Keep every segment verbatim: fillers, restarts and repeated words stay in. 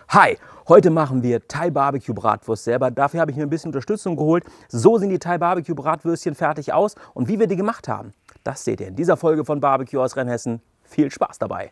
Hi, heute machen wir Thai Barbecue Bratwurst selber. Dafür habe ich mir ein bisschen Unterstützung geholt. So sehen die Thai Barbecue Bratwürstchen fertig aus. Und wie wir die gemacht haben, das seht ihr in dieser Folge von Barbecue aus Rheinhessen. Viel Spaß dabei!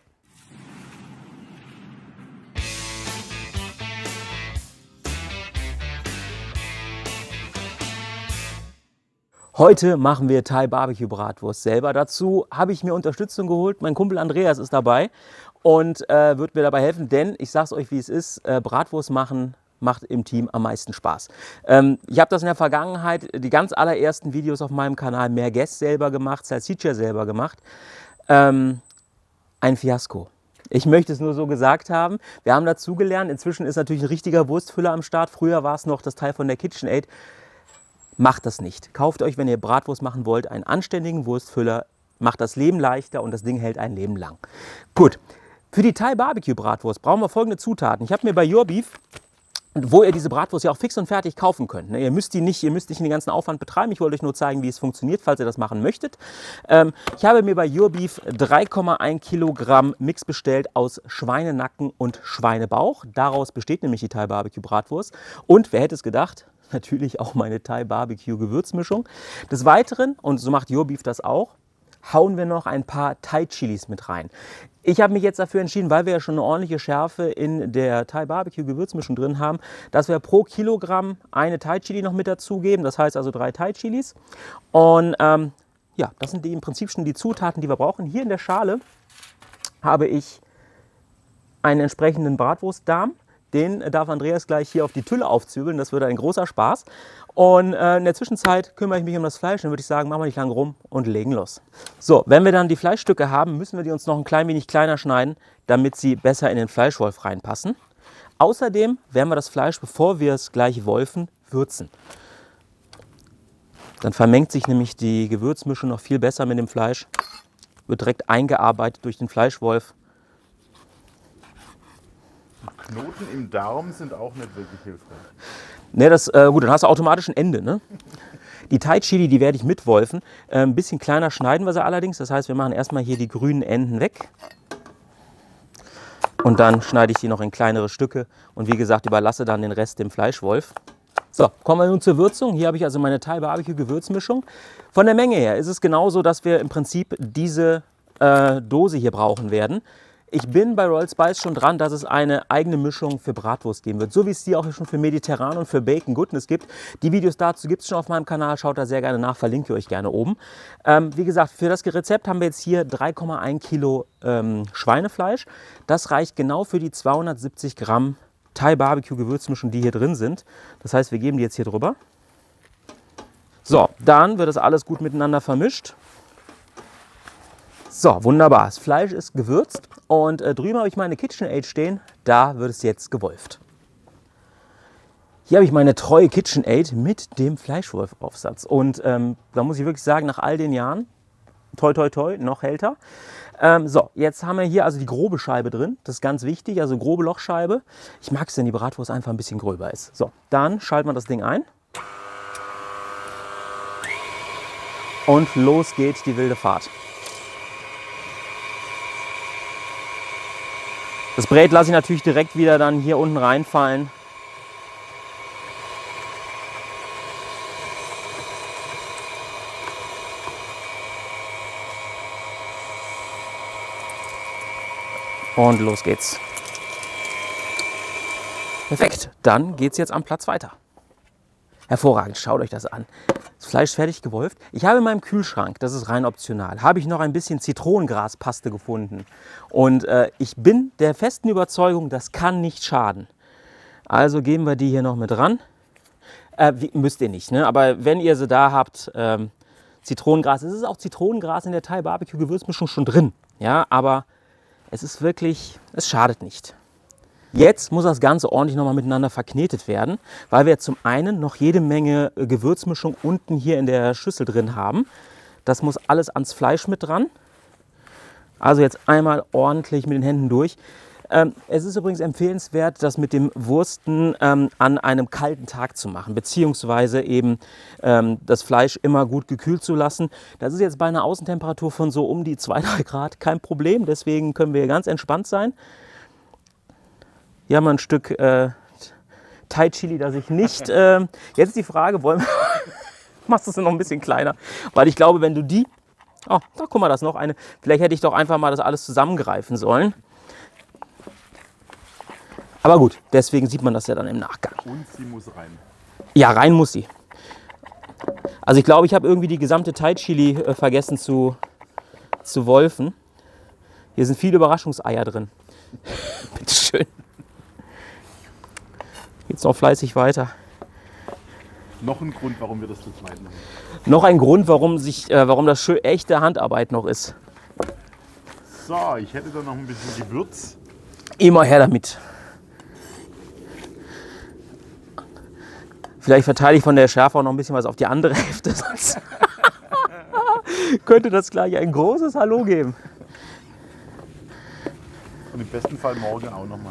Heute machen wir Thai Barbecue Bratwurst selber. Dazu habe ich mir Unterstützung geholt. Mein Kumpel Andreas ist dabei und äh, wird mir dabei helfen, denn ich sage es euch, wie es ist, äh, Bratwurst machen macht im Team am meisten Spaß. Ähm, ich habe das in der Vergangenheit, die ganz allerersten Videos auf meinem Kanal, mehr Guest selber gemacht, Salsiccia selber gemacht. Ähm, ein Fiasko. Ich möchte es nur so gesagt haben. Wir haben dazugelernt. Inzwischen ist natürlich ein richtiger Wurstfüller am Start. Früher war es noch das Teil von der KitchenAid. Macht das nicht. Kauft euch, wenn ihr Bratwurst machen wollt, einen anständigen Wurstfüller. Macht das Leben leichter und das Ding hält ein Leben lang. Gut, für die Thai Barbecue Bratwurst brauchen wir folgende Zutaten. Ich habe mir bei YourBeef, wo ihr diese Bratwurst ja auch fix und fertig kaufen könnt. Ihr müsst die nicht, ihr müsst nicht den ganzen Aufwand betreiben. Ich wollte euch nur zeigen, wie es funktioniert, falls ihr das machen möchtet. Ähm, ich habe mir bei YourBeef drei Komma eins Kilogramm Mix bestellt aus Schweinenacken und Schweinebauch. Daraus besteht nämlich die Thai Barbecue Bratwurst. Und wer hätte es gedacht? Natürlich auch meine Thai Barbecue Gewürzmischung. Des Weiteren, und so macht YourBeef das auch, hauen wir noch ein paar Thai Chilis mit rein. Ich habe mich jetzt dafür entschieden, weil wir ja schon eine ordentliche Schärfe in der Thai Barbecue Gewürzmischung drin haben, dass wir pro Kilogramm eine Thai Chili noch mit dazugeben. Das heißt also drei Thai Chilis. Und ähm, ja, das sind die, im Prinzip schon die Zutaten, die wir brauchen. Hier in der Schale habe ich einen entsprechenden Bratwurstdarm. Den darf Andreas gleich hier auf die Tülle aufzwirbeln. Das wird ein großer Spaß. Und äh, in der Zwischenzeit kümmere ich mich um das Fleisch. Dann würde ich sagen, machen wir nicht lange rum und legen los. So, wenn wir dann die Fleischstücke haben, müssen wir die uns noch ein klein wenig kleiner schneiden, damit sie besser in den Fleischwolf reinpassen. Außerdem werden wir das Fleisch, bevor wir es gleich wolfen, würzen. Dann vermengt sich nämlich die Gewürzmischung noch viel besser mit dem Fleisch. Wird direkt eingearbeitet durch den Fleischwolf. Knoten im Darm sind auch nicht wirklich hilfreich. Ne, das, äh, gut, dann hast du automatisch ein Ende. Ne? Die Thai Chili, die werde ich mitwolfen. Äh, ein bisschen kleiner schneiden wir sie allerdings. Das heißt, wir machen erstmal hier die grünen Enden weg. Und dann schneide ich die noch in kleinere Stücke. Und wie gesagt, überlasse dann den Rest dem Fleischwolf. So, kommen wir nun zur Würzung. Hier habe ich also meine Thai Barbecue Gewürzmischung. Von der Menge her ist es genauso, dass wir im Prinzip diese äh, Dose hier brauchen werden. Ich bin bei Royal Spice schon dran, dass es eine eigene Mischung für Bratwurst geben wird. So wie es die auch schon für Mediterran und für Bacon Goodness gibt. Die Videos dazu gibt es schon auf meinem Kanal. Schaut da sehr gerne nach, verlinke ich euch gerne oben. Ähm, wie gesagt, für das Rezept haben wir jetzt hier drei Komma eins Kilo ähm, Schweinefleisch. Das reicht genau für die zweihundertsiebzig Gramm Thai Barbecue Gewürzmischung, die hier drin sind. Das heißt, wir geben die jetzt hier drüber. So, dann wird das alles gut miteinander vermischt. So, wunderbar. Das Fleisch ist gewürzt und äh, drüben habe ich meine KitchenAid stehen. Da wird es jetzt gewolft. Hier habe ich meine treue KitchenAid mit dem Fleischwolf-Aufsatz. Und ähm, da muss ich wirklich sagen, nach all den Jahren, toi toi toi, noch hält er. Ähm, so, jetzt haben wir hier also die grobe Scheibe drin. Das ist ganz wichtig, also grobe Lochscheibe. Ich mag es, wenn die Bratwurst einfach ein bisschen gröber ist. So, dann schalten wir das Ding ein. Und los geht die wilde Fahrt. Das Brät lasse ich natürlich direkt wieder dann hier unten reinfallen. Und los geht's. Perfekt, dann geht's jetzt am Platz weiter. Hervorragend, schaut euch das an. Das Fleisch ist fertig gewolft. Ich habe in meinem Kühlschrank, das ist rein optional, habe ich noch ein bisschen Zitronengraspaste gefunden. Und äh, ich bin der festen Überzeugung, das kann nicht schaden. Also geben wir die hier noch mit ran. Äh, wie, müsst ihr nicht, ne? Aber wenn ihr sie da habt, ähm, Zitronengras, es ist auch Zitronengras in der Thai Barbecue Gewürzmischung schon drin. Ja, aber es ist wirklich, es schadet nicht. Jetzt muss das Ganze ordentlich nochmal miteinander verknetet werden, weil wir zum einen noch jede Menge Gewürzmischung unten hier in der Schüssel drin haben. Das muss alles ans Fleisch mit dran. Also jetzt einmal ordentlich mit den Händen durch. Ähm, es ist übrigens empfehlenswert, das mit dem Wursten ähm, an einem kalten Tag zu machen, beziehungsweise eben ähm, das Fleisch immer gut gekühlt zu lassen. Das ist jetzt bei einer Außentemperatur von so um die zwei, drei Grad kein Problem, deswegen können wir ganz entspannt sein. Hier haben wir ein Stück äh, Thai Chili, das ich nicht... Äh, jetzt ist die Frage, wollen wir... Machst du es noch ein bisschen kleiner? Weil ich glaube, wenn du die... Oh, da guck mal, das ist noch eine. Vielleicht hätte ich doch einfach mal das alles zusammengreifen sollen. Aber gut, deswegen sieht man das ja dann im Nachgang. Und sie muss rein. Ja, rein muss sie. Also ich glaube, ich habe irgendwie die gesamte Thai Chili äh, vergessen zu, zu wolfen. Hier sind viele Überraschungseier drin. Bitteschön. Geht's noch fleißig weiter. Noch ein Grund, warum wir das zu zweit machen. Noch ein Grund, warum, sich, äh, warum das schön echte Handarbeit noch ist. So, ich hätte da noch ein bisschen Gewürz. Immer her damit. Vielleicht verteile ich von der Schärfe auch noch ein bisschen was auf die andere Hälfte. Sonst könnte das gleich ein großes Hallo geben. Und im besten Fall morgen auch nochmal.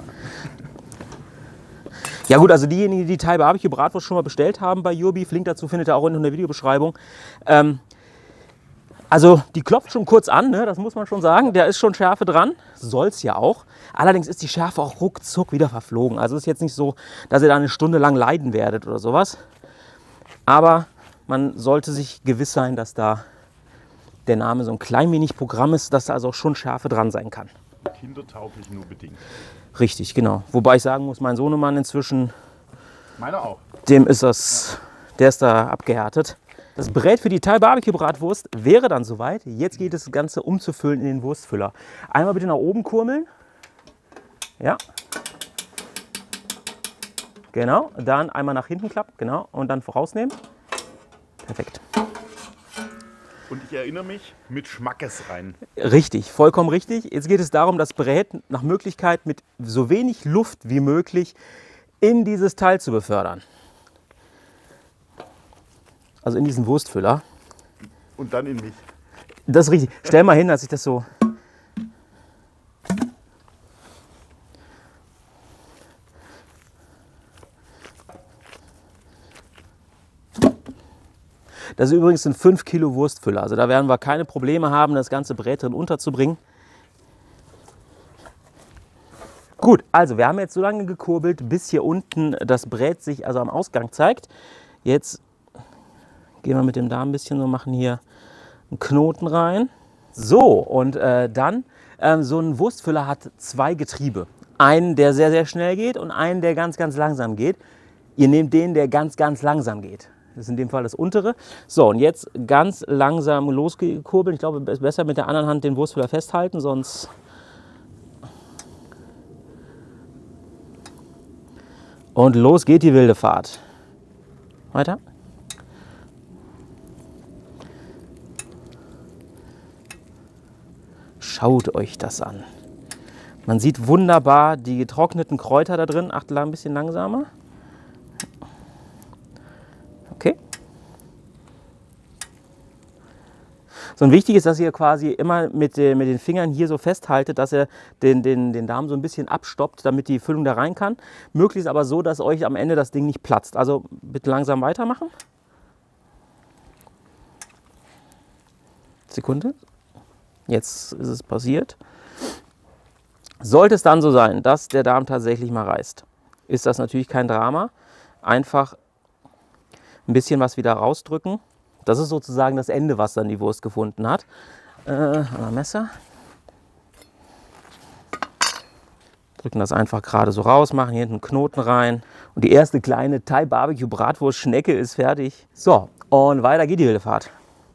Ja gut, also diejenigen, die die Thai Barbecue Bratwurst schon mal bestellt haben bei Yourbeef, Link dazu findet ihr auch unten in der Videobeschreibung. Ähm, also die klopft schon kurz an, ne? Das muss man schon sagen. Da ist schon Schärfe dran, soll es ja auch. Allerdings ist die Schärfe auch ruckzuck wieder verflogen. Also es ist jetzt nicht so, dass ihr da eine Stunde lang leiden werdet oder sowas. Aber man sollte sich gewiss sein, dass da der Name so ein klein wenig Programm ist, dass da also auch schon Schärfe dran sein kann. Kindertauglich nur bedingt. Richtig, genau. Wobei ich sagen muss, mein Sohnemann inzwischen, Meiner auch. dem ist das, der ist da abgehärtet. Das Brät für die Thai Barbecue Bratwurst wäre dann soweit. Jetzt geht es, das Ganze umzufüllen in den Wurstfüller. Einmal bitte nach oben kurmeln. Ja. Genau. Dann einmal nach hinten klappen. Genau. Und dann vorausnehmen. Perfekt. Und ich erinnere mich, mit Schmackes rein. Richtig, vollkommen richtig. Jetzt geht es darum, das Brät nach Möglichkeit mit so wenig Luft wie möglich in dieses Teil zu befördern. Also in diesen Wurstfüller. Und dann in mich. Das ist richtig. Stell mal hin, dass ich das so... Das ist übrigens ein fünf Kilo Wurstfüller. Also da werden wir keine Probleme haben, das ganze Brät drin unterzubringen. Gut, also wir haben jetzt so lange gekurbelt, bis hier unten das Brät sich also am Ausgang zeigt. Jetzt gehen wir mit dem Darm ein bisschen so, machen hier einen Knoten rein. So, und äh, dann, äh, so ein Wurstfüller hat zwei Getriebe. Einen, der sehr, sehr schnell geht und einen, der ganz, ganz langsam geht. Ihr nehmt den, der ganz, ganz langsam geht. Das ist in dem Fall das untere. So, und jetzt ganz langsam loskurbeln. Ich glaube, es ist besser mit der anderen Hand den Wurstfüller festhalten, sonst... Und los geht die wilde Fahrt. Weiter. Schaut euch das an. Man sieht wunderbar die getrockneten Kräuter da drin. Achtet ein bisschen langsamer. Okay. So, und wichtig ist, dass ihr quasi immer mit, äh, mit den Fingern hier so festhaltet, dass ihr den, den, den Darm so ein bisschen abstoppt, damit die Füllung da rein kann. Möglichst aber so, dass euch am Ende das Ding nicht platzt. Also bitte langsam weitermachen. Sekunde. Jetzt ist es passiert. Sollte es dann so sein, dass der Darm tatsächlich mal reißt, ist das natürlich kein Drama. Einfach ein bisschen was wieder rausdrücken. Das ist sozusagen das Ende, was dann die Wurst gefunden hat. Äh, ein Messer. Drücken das einfach gerade so raus, machen hier hinten einen Knoten rein. Und die erste kleine Thai Barbecue Bratwurst Schnecke ist fertig. So, und weiter geht die wilde Fahrt.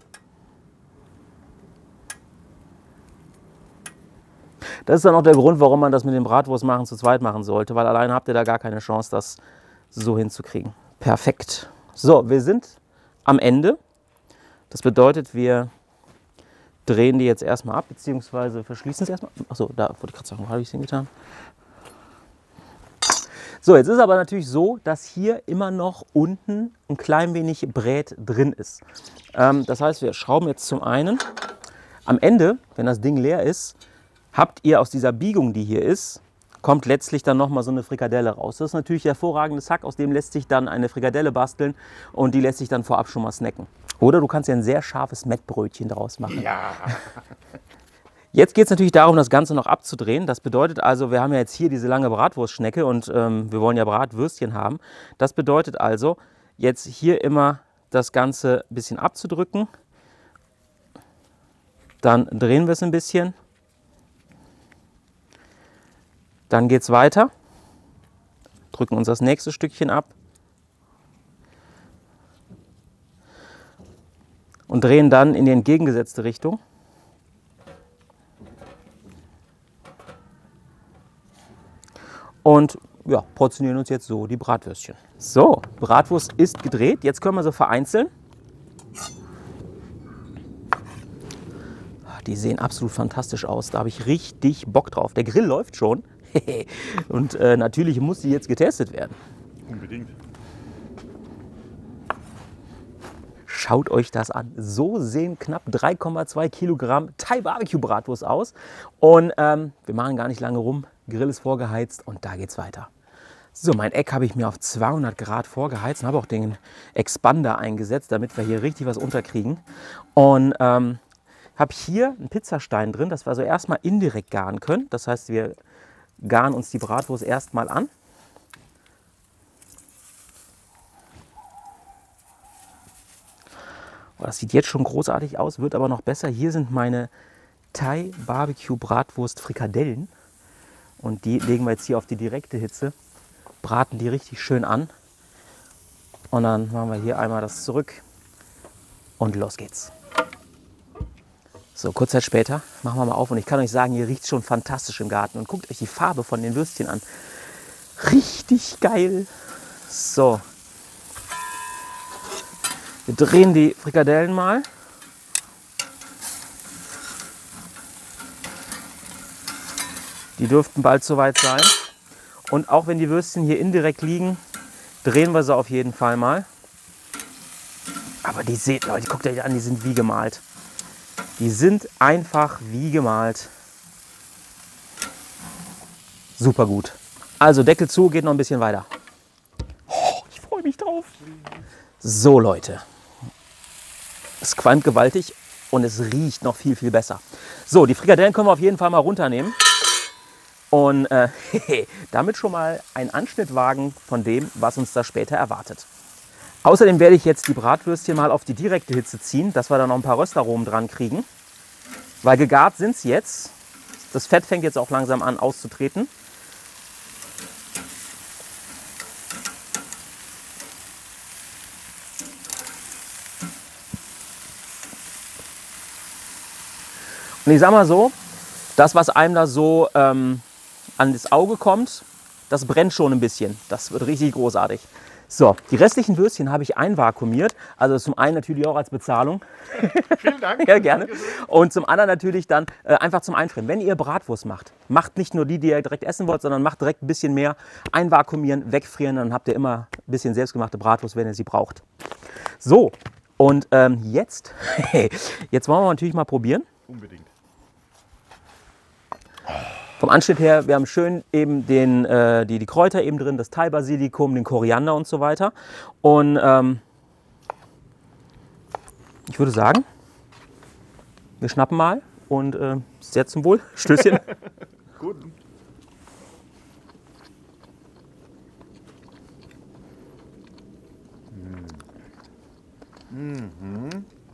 Das ist dann auch der Grund, warum man das mit dem Bratwurstmachen zu zweit machen sollte, weil alleine habt ihr da gar keine Chance, das so hinzukriegen. Perfekt. So, wir sind am Ende. Das bedeutet, wir drehen die jetzt erstmal ab, beziehungsweise verschließen es erstmal. Achso, da wollte ich gerade sagen, wo habe ich es hingetan? So, jetzt ist aber natürlich so, dass hier immer noch unten ein klein wenig Brät drin ist. Ähm, das heißt, wir schrauben jetzt zum einen. Am Ende, wenn das Ding leer ist, habt ihr aus dieser Biegung, die hier ist, kommt letztlich dann nochmal so eine Frikadelle raus. Das ist natürlich ein hervorragendes Hack, aus dem lässt sich dann eine Frikadelle basteln und die lässt sich dann vorab schon mal snacken. Oder du kannst ja ein sehr scharfes Mettbrötchen draus machen. Ja. Jetzt geht es natürlich darum, das Ganze noch abzudrehen. Das bedeutet also, wir haben ja jetzt hier diese lange Bratwurstschnecke und ähm, wir wollen ja Bratwürstchen haben. Das bedeutet also, jetzt hier immer das Ganze ein bisschen abzudrücken. Dann drehen wir es ein bisschen. Dann geht es weiter. Drücken uns das nächste Stückchen ab. Und drehen dann in die entgegengesetzte Richtung. Und ja, portionieren uns jetzt so die Bratwürstchen. So, Bratwurst ist gedreht. Jetzt können wir sie vereinzeln. Die sehen absolut fantastisch aus. Da habe ich richtig Bock drauf. Der Grill läuft schon. Und äh, natürlich muss die jetzt getestet werden. Unbedingt. Schaut euch das an. So sehen knapp drei Komma zwei Kilogramm Thai Barbecue Bratwurst aus. Und ähm, wir machen gar nicht lange rum. Grill ist vorgeheizt und da geht's weiter. So, mein Eck habe ich mir auf zweihundert Grad vorgeheizt und habe auch den Expander eingesetzt, damit wir hier richtig was unterkriegen. Und ähm, habe hier einen Pizzastein drin, dass wir also erstmal indirekt garen können. Das heißt, wir garen uns die Bratwurst erstmal an. Oh, das sieht jetzt schon großartig aus, wird aber noch besser. Hier sind meine Thai Barbecue Bratwurst Frikadellen. Und die legen wir jetzt hier auf die direkte Hitze, braten die richtig schön an. Und dann machen wir hier einmal das zurück und los geht's. So, kurz Zeit später machen wir mal auf und ich kann euch sagen, hier riecht es schon fantastisch im Garten. Und guckt euch die Farbe von den Würstchen an. Richtig geil. So. Wir drehen die Frikadellen mal. Die dürften bald soweit sein. Und auch wenn die Würstchen hier indirekt liegen, drehen wir sie auf jeden Fall mal. Aber die seht, Leute, guckt euch an, die sind wie gemalt. Die sind einfach wie gemalt. Super gut. Also Deckel zu, geht noch ein bisschen weiter. Oh, ich freue mich drauf. So Leute. Es qualmt gewaltig und es riecht noch viel, viel besser. So, die Frikadellen können wir auf jeden Fall mal runternehmen. Und äh, damit schon mal einen Anschnitt wagen von dem, was uns da später erwartet. Außerdem werde ich jetzt die Bratwürstchen mal auf die direkte Hitze ziehen, dass wir da noch ein paar Röstaromen dran kriegen. Weil gegart sind sie jetzt. Das Fett fängt jetzt auch langsam an auszutreten. Und ich sag mal so, das, was einem da so ähm, an das Auge kommt, das brennt schon ein bisschen. Das wird richtig großartig. So, die restlichen Würstchen habe ich einvakuumiert. Also zum einen natürlich auch als Bezahlung. Vielen Dank. Ja, gerne. Und zum anderen natürlich dann äh, einfach zum Einfrieren. Wenn ihr Bratwurst macht, macht nicht nur die, die ihr direkt essen wollt, sondern macht direkt ein bisschen mehr. Einvakuumieren, wegfrieren, dann habt ihr immer ein bisschen selbstgemachte Bratwurst, wenn ihr sie braucht. So, und ähm, jetzt, jetzt wollen wir natürlich mal probieren. Unbedingt. Vom Anschnitt her, wir haben schön eben den, äh, die, die Kräuter eben drin, das Thai-Basilikum, den Koriander und so weiter. Und ähm, ich würde sagen, wir schnappen mal und äh, sehr zum Wohl. Stößchen. Gut. Mhm.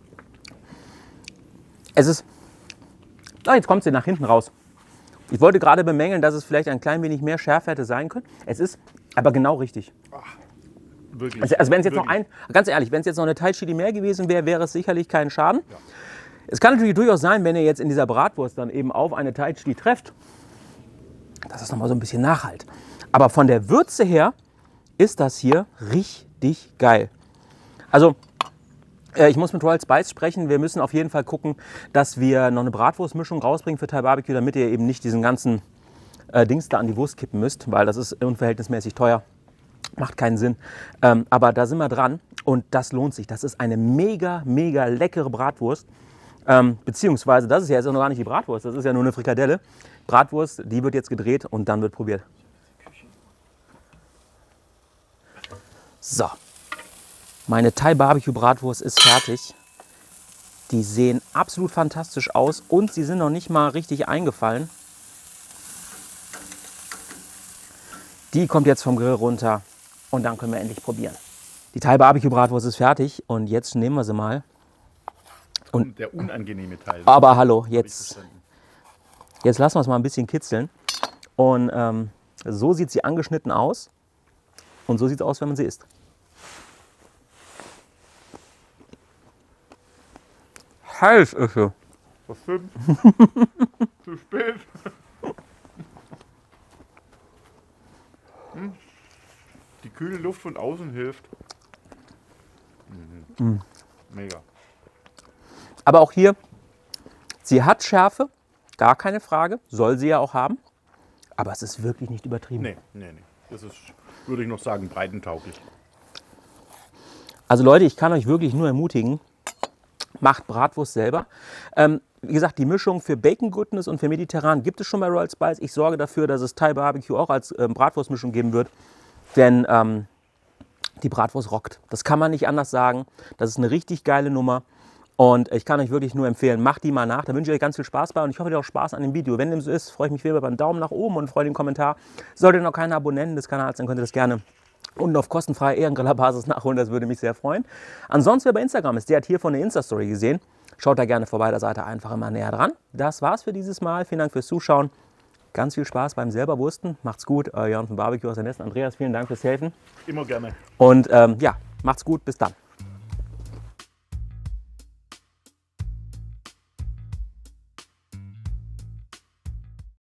Es ist, ah, jetzt kommt sie nach hinten raus. Ich wollte gerade bemängeln, dass es vielleicht ein klein wenig mehr Schärfe hätte sein können. Es ist aber genau richtig. Ach, wirklich. Also, also wenn es jetzt wirklich. noch ein, ganz ehrlich, wenn es jetzt noch eine Thai Chili mehr gewesen wäre, wäre es sicherlich kein Schaden. Ja. Es kann natürlich durchaus sein, wenn ihr jetzt in dieser Bratwurst dann eben auf eine Thai Chili trefft, dass es nochmal so ein bisschen nachhalt. Aber von der Würze her ist das hier richtig geil. Also ich muss mit Royal Spice sprechen. Wir müssen auf jeden Fall gucken, dass wir noch eine Bratwurstmischung rausbringen für Thai Barbecue, damit ihr eben nicht diesen ganzen äh, Dings da an die Wurst kippen müsst, weil das ist unverhältnismäßig teuer. Macht keinen Sinn. Ähm, aber da sind wir dran und das lohnt sich. Das ist eine mega, mega leckere Bratwurst. Ähm, beziehungsweise, das ist ja jetzt noch gar nicht die Bratwurst, das ist ja nur eine Frikadelle. Bratwurst, die wird jetzt gedreht und dann wird probiert. So. Meine Thai Barbecue Bratwurst ist fertig. Die sehen absolut fantastisch aus und sie sind noch nicht mal richtig eingefallen. Die kommt jetzt vom Grill runter und dann können wir endlich probieren. Die Thai Barbecue Bratwurst ist fertig und jetzt nehmen wir sie mal. Und der unangenehme Teil. Aber hallo, jetzt, jetzt lassen wir es mal ein bisschen kitzeln. Und ähm, so sieht sie angeschnitten aus und so sieht es aus, wenn man sie isst. Heiß ist sie. Was stimmt? Zu spät. Hm. Die kühle Luft von außen hilft. Mhm. Mm. Mega. Aber auch hier, sie hat Schärfe, gar keine Frage, soll sie ja auch haben. Aber es ist wirklich nicht übertrieben. Nee, nee, nee. Das ist, würde ich noch sagen, breitentauglich. Also Leute, ich kann euch wirklich nur ermutigen, macht Bratwurst selber. Ähm, wie gesagt, die Mischung für Bacon Goodness und für Mediterran gibt es schon bei Royal Spice. Ich sorge dafür, dass es Thai Barbecue auch als ähm, Bratwurstmischung geben wird. Denn ähm, die Bratwurst rockt. Das kann man nicht anders sagen. Das ist eine richtig geile Nummer. Und ich kann euch wirklich nur empfehlen, macht die mal nach. Da wünsche ich euch ganz viel Spaß bei und ich hoffe, ihr habt auch Spaß an dem Video. Wenn dem so ist, freue ich mich wieder über einen Daumen nach oben und freue den Kommentar. Solltet ihr noch keine Abonnenten des Kanals, dann könnt ihr das gerne unten auf kostenfreie Ehrengriller-Basis nachholen. Das würde mich sehr freuen. Ansonsten, wer bei Instagram ist, der hat hier von der Insta-Story gesehen. Schaut da gerne vorbei, da seid ihr einfach immer näher dran. Das war's für dieses Mal. Vielen Dank fürs Zuschauen. Ganz viel Spaß beim selber Wursten. Macht's gut. Euer Jan von Barbecue aus der Nesten. Andreas, vielen Dank fürs Helfen. Immer gerne. Und ähm, ja, macht's gut. Bis dann.